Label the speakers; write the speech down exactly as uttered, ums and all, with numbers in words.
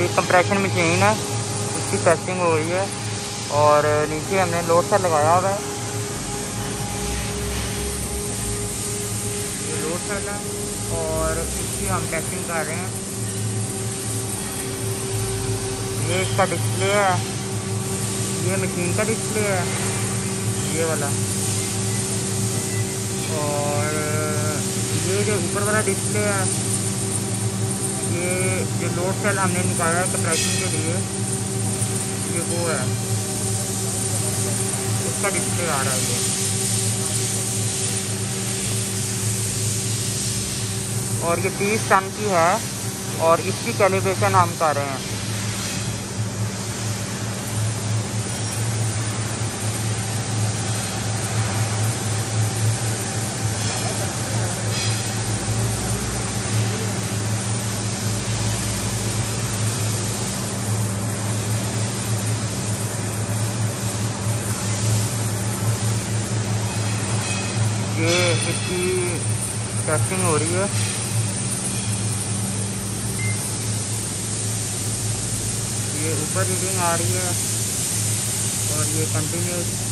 Speaker 1: ये compression machine है, उसकी टेस्टिंग हो रही है। और नीचे हमने लोड सेल लगाया हुआ है, ये लोड सेल है और इसकी हम टेस्टिंग कर रहे हैं। ये इसका डिस्प्ले है, ये मशीन का डिस्प्ले है ये वाला। और ये जो ऊपर वाला डिस्प्ले है, ये जो लोड सेल हमने निकाला है कंप्रेशन के लिए, ये वो है, उसका डिस्प्ले आ रहा है ये। और ये तीस टन की है और इसकी कैलिब्रेशन हम कर रहे हैं। ये इसकी टेस्टिंग हो रही है। ये ऊपर रीडिंग आ रही है और ये कंटिन्यूस